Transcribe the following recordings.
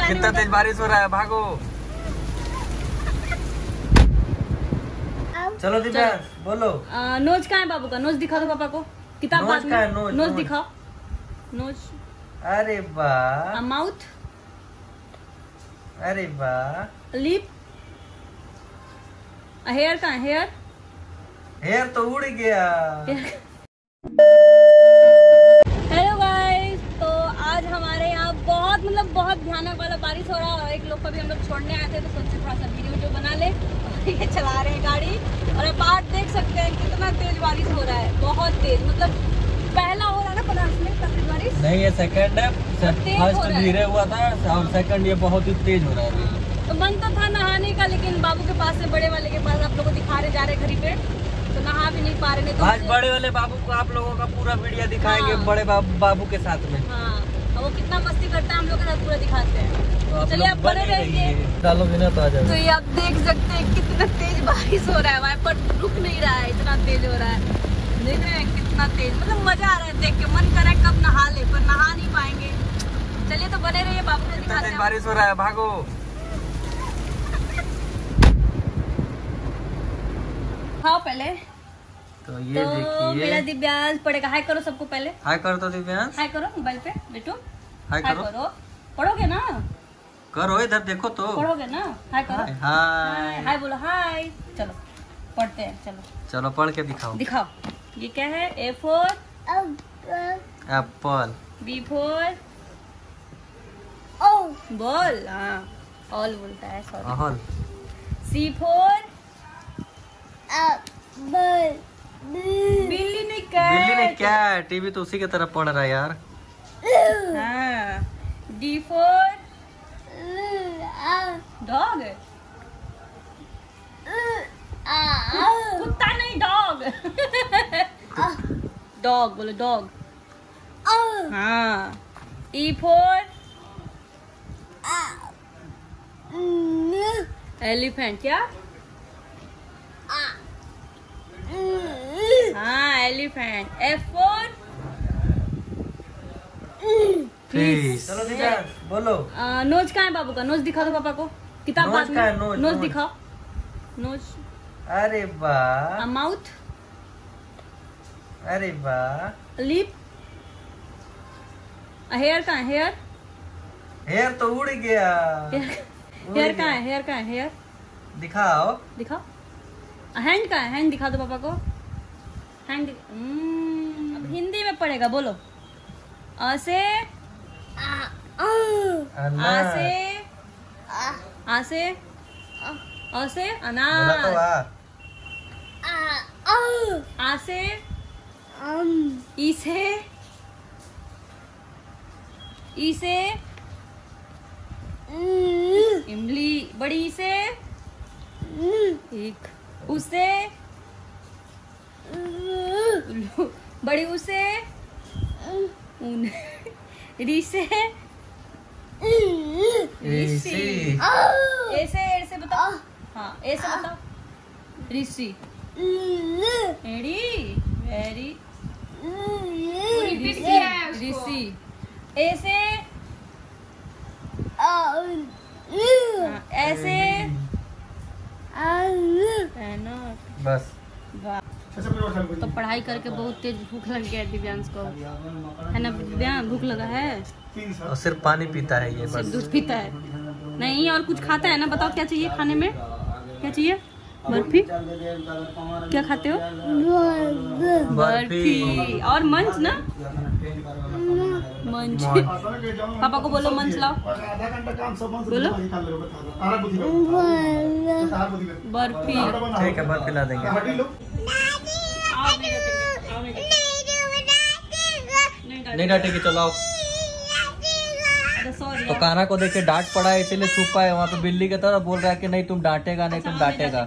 कितना तेज बारिश हो रहा है, भागो। चलो दिव्या बोलो। नोज कहाँ है बाबू का? नोज दिखा दो पापा को। किताब बाद में। नोज दिखाओ। नोज। अरे वाह। माउथ। अरे वाह। लिप। हेयर कहाँ है? हेयर। हेयर तो उड़ गया। हेलो गाइस, तो आज हमारे यहाँ बहुत भयानक वाला बारिश हो रहा है और एक लोग को भी हम लोग छोड़ने आए थे, तो सोचे थोड़ा सा वीडियो बना ले। और ये चला रहे हैं गाड़ी और आप बाहर देख सकते हैं कितना तेज बारिश हो रहा है, बहुत तेज। मतलब पहला हो रहा है ना बनारस में तेज बारिश, नहीं ये सेकंड है। फर्स्ट धीरे हुआ था और सेकंड ये बहुत ही तेज हो रहा है। तो मन तो था नहाने का, लेकिन बाबू के पास से बड़े वाले के पास आप लोग को दिखा रहे जा रहे घड़ी पे, तो नहा भी नहीं पा रहे। तो आज बड़े वाले बाबू को आप लोगों का पूरा वीडियो दिखाएंगे। हाँ। बड़े बाबू के साथ में। हाँ, वो कितना मस्ती करता है हम लोग के साथ पूरा दिखाते हैं। तो चलिए आप बने रहिए। डालोगे ना तो आ जाओ। तो ये आप देख सकते हैं कितना तेज बारिश हो रहा है, वहाँ पर रुक नहीं रहा है, इतना तेज हो रहा है। देख रहे हैं कितना तेज, मतलब मजा आ रहा है देख के। मन कर रहा है कब नहा ले, पर नहा नहीं पाएंगे। चलिए तो बने रहिए, बाबू को दिखाते हैं। बारिश हो रहा है, भागो। हाँ पहले तो ये देखिए मेरा दिव्यांश पढ़ेगा। हाय करो सबको पहले। हाय करो तो दिव्यांश। हाय करो मोबाइल पे बेटू। हाय करो। पढ़ोगे ना? करो, इधर देखो तो। पढ़ोगे ना? हाय करो। हाय हाय बोलो हाय। चलो पढ़ते हैं। चलो पढ़ के दिखाओ। दिखाओ। ये क्या है? A for apple. B for ball. हाँ ऑल बोलता है, सॉरी। C for बिल्ली ने कैट। टीवी तो उसी की तरफ पढ़ रहा है यार। हाँ। D for dog. कुत्ता नहीं, डॉग। डॉग बोलो, डॉग। हाँ। E for elephant. क्या? हाँ एलिफेंट। F for fish. चलो दिव्या बोलो। नोज कहाँ है बाबू का? नोज दिखा दो पापा को। किताब बाद में। नोज दिखाओ। नोज। अरे वाह। माउथ। अरे वाह। लिप। हेयर कहाँ है? हेयर। हेयर तो उड़ गया। हेयर कहाँ है? हेयर कहाँ है? हेयर दिखाओ। हैंड कहाँ है? हैंड दिखा दो पापा को। हैंड। अब हिंदी में पढ़ेगा, बोलो। अ से अनार। आ से ई से इमली। बड़ी से एक। उसे बड़ी उसे री से ऋषि। ऐसे बताओ। हाँ ऐसे बताओ। ऋषि। एडी वेरी ऋषि। ऐसे ऐसे बस। तो पढ़ाई करके बहुत तेज भूख लग गया दिव्यांश को, है ना? दिव्यांश भूख लगा है और सिर्फ पानी पीता है ये, बस। दूध पीता है नहीं, और कुछ खाता है ना? बताओ क्या चाहिए खाने में? क्या चाहिए? बर्फी। क्या खाते हो? बर्फी। और मंच ना? मंच। पापा को बोलो मंच लाओ। बोलो बर्फी। ठीक है, बर्फी ला देंगे। नहीं डांटेगी, चलो आओ। तो कान्हा को देखे डांट पड़ा है, इसीलिए छुपा है वहाँ पे बिल्ली की तरह। बोल रहा है कि नहीं तुम डांटेगा, नहीं तुम डांटेगा।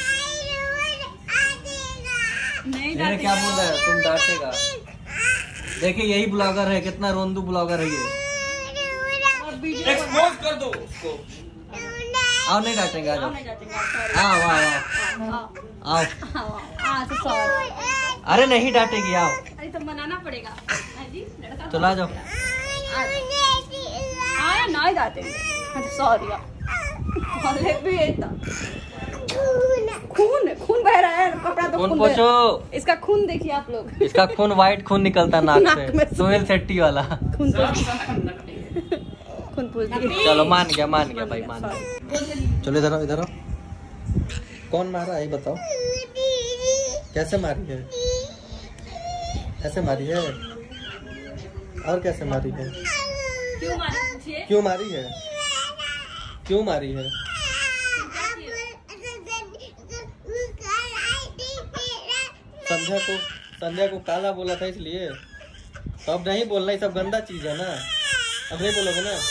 नहीं क्या बोल रहा है? तुम डांटेगा। देखिए यही ब्लॉगर है, कितना रोंदू ब्लॉगर है ये। एक्सपोज कर दो उसको। आओ, नहीं डांटेगा। आओ आओ आओ आओ। अरे नहीं डांटेगी, आओ। अरे तो मनाना पड़ेगा। तो ला जाओ। नहीं डांटेंगे। सॉरी खून बह रहा है, कपड़ा तो खून पोछो। इसका खून देखिए आप लोग, इसका खून व्हाइट खून निकलता नाक से, सोहेल शेट्टी वाला खून पूछ दिए। चलो मान गया भाई, मान गया। चलो इधर आओ, इधर आओ। कौन मारा है बताओ, कैसे मारी है? ऐसे मारी है और कैसे मारी है? क्यों मारी है? क्यों मारी है? संध्या को काला बोला था इसलिए। तो अब नहीं बोलना, ये सब गंदा चीज है ना, अब नहीं बोलोगे ना।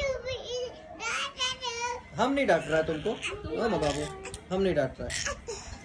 हम नहीं डांट रहा है तुमको, हाँ ना बाबू, हम नहीं डांट रहा है।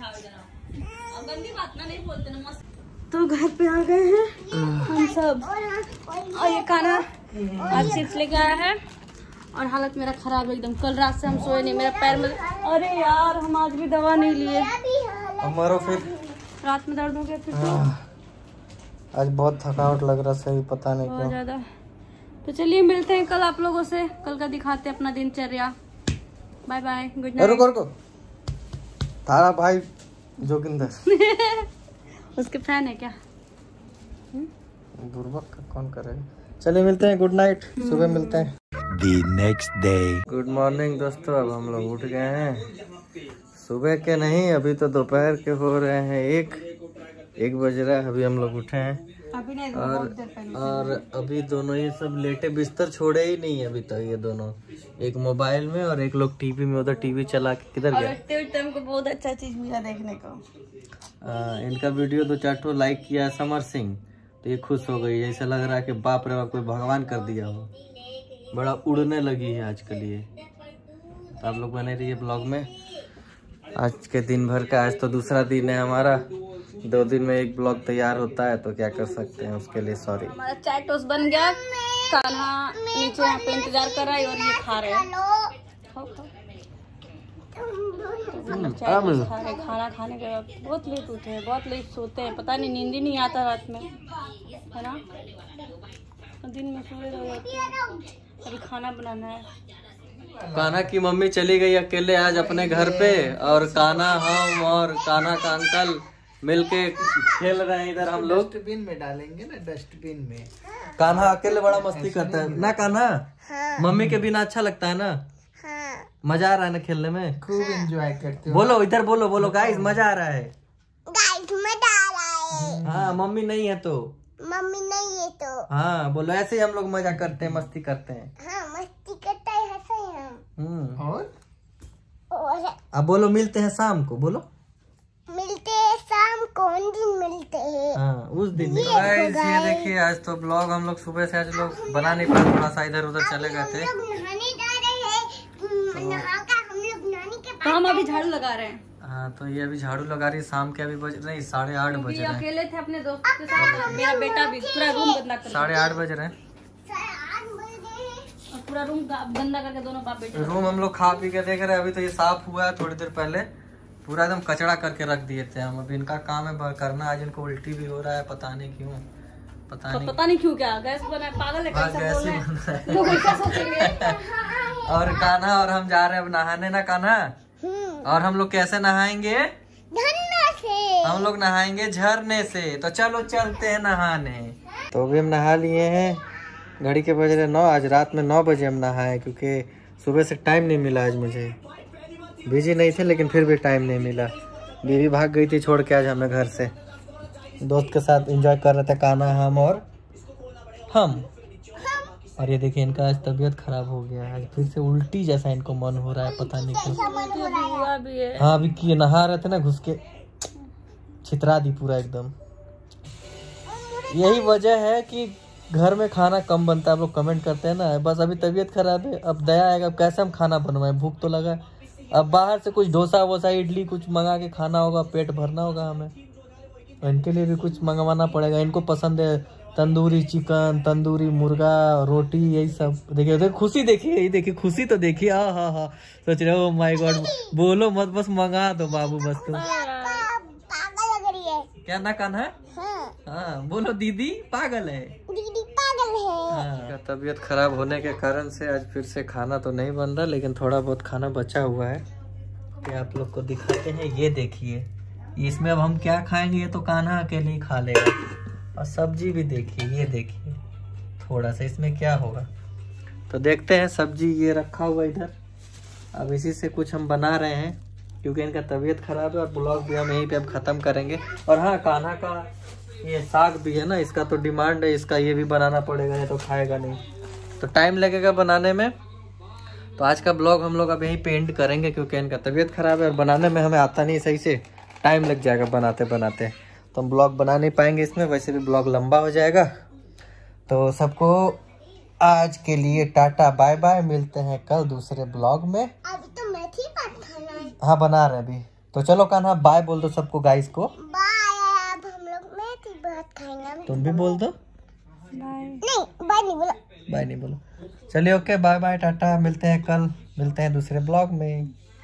तो घर पे आ गए हैं हम सब, और ये खाना आज चिप्स लेके आया है, और हालत मेरा खराब है एकदम। कल रात से हम सोए नहीं, मेरा पैर में, अरे यार हम आज भी दवा नहीं लिए, हमारा फिर रात में दर्द हो गया फिर तो। आज बहुत थकावट लग रहा, सही पता नहीं बहुत क्यों। ज्यादा। तो चलिए मिलते हैं कल आप लोगों से, कल का दिखाते हैं अपना दिनचर्या। Bye bye, good night. रुको तारा भाई जोगिंदर उसके फैन है क्या? बुर्बक का कौन करेगा। चलिए मिलते हैं, गुड नाइट, सुबह मिलते हैं। The next day. Good morning दोस्तों, अब हम लोग उठ गए हैं। सुबह के नहीं, अभी तो दोपहर के हो रहे हैं, एक बज रहा है, अभी हम लोग उठे हैं। अभी नहीं, और अभी दोनों ये सब लेटे, बिस्तर छोड़े ही नहीं अभी तक ये दोनों, एक मोबाइल में और एक लोग टीवी में। उधर टीवी चला के किधर गया? हमको बहुत अच्छा चीज मिला देखने को। इनका वीडियो 2-4 ठो लाइक किया है समर सिंह, तो ये खुश हो गई। ऐसा लग रहा है कि बाप रे बाप कोई भगवान कर दिया हो, बड़ा उड़ने लगी है आजकल ये। तो आप लोग बने रहिए ब्लॉग में। आज के दिन भर का, आज तो दूसरा दिन है हमारा, 2 दिन में एक ब्लॉग तैयार होता है, तो क्या कर सकते हैं, उसके लिए सॉरी। हमारा चाय टोस्ट बन गया, कान्हा नीचे यहाँ पे इंतजार कर रहा है और ये खा रहे हैं। खाना खाने के बाद बहुत लेट उठे हैं, बहुत लेट सोते हैं, पता नहीं नींद ही नहीं आता रात में, है ना, दिन में सोए रह जाते हैं। अभी खाना बनाना है। कान्हा की मम्मी चली गई अकेले आज अपने घर पे, और कान्हा, हम और कान्हा का अंकल मिलके खेल रहे हैं इधर हम लोग। डस्टबिन में डालेंगे ना, डस्टबिन में। कान्हा अकेले बड़ा मस्ती करता है ना कान्हा? हाँ। मम्मी के बिना अच्छा लगता है ना? हाँ। मजा आ रहा है ना खेलने में? खूब एंजॉय करते हो। बोलो इधर, बोलो गाइस, मजा आ रहा है। गाइस मजा आ रहा है। हाँ, मम्मी नहीं है तो। मम्मी नहीं है तो। हाँ बोलो, ऐसे ही हम लोग मजा करते हैं, मस्ती करते हैं। हाँ मस्ती करते हैं, हंसते हैं हम। और अब बोलो मिलते हैं शाम को, बोलो मिलते हैं शाम को, उन दिन मिलते हैं। हाँ उस दिन। गाइस ये देखिए, आज तो ब्लॉग हम लोग सुबह से आज लोग बना नहीं पाए, थोड़ा सा इधर उधर चले गए थे। नहाने जा रहे हैं, नहाकर हम लोग नानी के पास। हम अभी झाड़ू लगा रहे हैं। हाँ तो ये अभी झाड़ू लगा रही है, शाम के अभी बज नहीं 8:30 बज रहे हैं। अकेले थे अपने दोस्त के साथ, मेरा बेटा भी पूरा रूम गंदा कर 8:30 बज रहे हैं, और पूरा रूम गंदा करके दोनों बाप बेटे। रूम हम लोग खा पी के देख रहे हैं, अभी तो ये साफ हुआ है थोड़ी देर पहले, पूरा एकदम कचड़ा करके रख दिए थे हम। अभी इनका काम है करना, आज इनको उल्टी भी हो रहा है, पता नहीं क्यों, पता नहीं क्यों, क्या गैस बना है, पागल है, कैसा गैस बोल ही रहे बन रहा हैं है। लोग, क्या सोचेंगे। और कान्हा और हम जा रहे हैं अब नहाने ना कान्हा, और हम लोग कैसे नहाएंगे? झरना से। हम लोग नहाएंगे झरने से, तो चलो चलते हैं नहाने। तो अभी हम नहा लिए हैं, घड़ी के बज रहे 9, आज रात में 9 बजे हम नहाए, क्योंकि सुबह से टाइम नहीं मिला आज मुझे। बिजी नहीं थे लेकिन फिर भी टाइम नहीं मिला, बीवी भाग गई थी छोड़ के आज हमें घर से। दोस्त के साथ एंजॉय कर रहे थे कान्हा, हम और ये देखिए इनका आज तबीयत खराब हो गया है, आज फिर से उल्टी जैसा इनको मन हो रहा है, पता नहीं क्यों। हाँ अभी किए नहा रहे थे ना, घुस के छितरा दी पूरा एकदम। यही वजह है कि घर में खाना कम बनता है, आप लोग कमेंट करते हैं ना। बस अभी तबीयत खराब है, अब दया आएगा, अब कैसे हम खाना बनवाएं, भूख तो लगा है। अब बाहर से कुछ डोसा वोसा इडली कुछ मंगा के खाना होगा, पेट भरना होगा हमें, इनके लिए भी कुछ मंगवाना पड़ेगा। इनको पसंद है तंदूरी चिकन, तंदूरी मुर्गा, रोटी, यही सब। देखिए खुशी, देखिए यही देखिए खुशी, तो देखिए हाँ सोच रहे हो माय गॉड, बोलो मत, बस मंगा दो बाबू बस तुम। पागल लग रही है क्या ना कान्हा? हाँ बोलो दीदी पागल है, दीदी पागल है। हाँ, तबीयत खराब होने के कारण से आज फिर से खाना तो नहीं बन रहा, लेकिन थोड़ा बहुत खाना बचा हुआ है कि आप लोग को दिखाते हैं। ये देखिए, इसमें अब हम क्या खाएंगे, ये तो कान्हा अकेले ही खा लेगा। और सब्जी भी देखिए, ये देखिए थोड़ा सा इसमें क्या होगा, तो देखते हैं। सब्जी ये रखा हुआ इधर, अब इसी से कुछ हम बना रहे हैं क्योंकि इनका तबीयत खराब है। और ब्लॉग भी हम यहीं पे अब ख़त्म करेंगे। और हाँ, कान्हा का ये साग भी है ना, इसका तो डिमांड है, इसका ये भी बनाना पड़ेगा, ये तो खाएगा नहीं, तो टाइम लगेगा बनाने में। तो आज का ब्लॉग हम लोग अब यहीं पे एंड करेंगे क्योंकि इनका तबीयत खराब है और बनाने में हमें आता नहीं सही से, टाइम लग जाएगा बनाते बनाते, तो हम ब्लॉग बना नहीं पाएंगे इसमें, वैसे भी ब्लॉग लंबा हो जाएगा। तो सबको आज के लिए टाटा बाय बाय, मिलते हैं कल दूसरे ब्लॉग में। अभी तो मेथी भात खाना है। हाँ बना रहे अभी, तो चलो कान्हा बाय बोल दो सबको, गाइस को बाय। अब हम लोग मेथी भात खाएंगे। तुम भी बोल दो। नहीं, बाय नहीं बोला। बाय नहीं बोलो। चलिए ओके, बाय बाय टाटा, मिलते हैं कल, मिलते हैं दूसरे ब्लॉग में।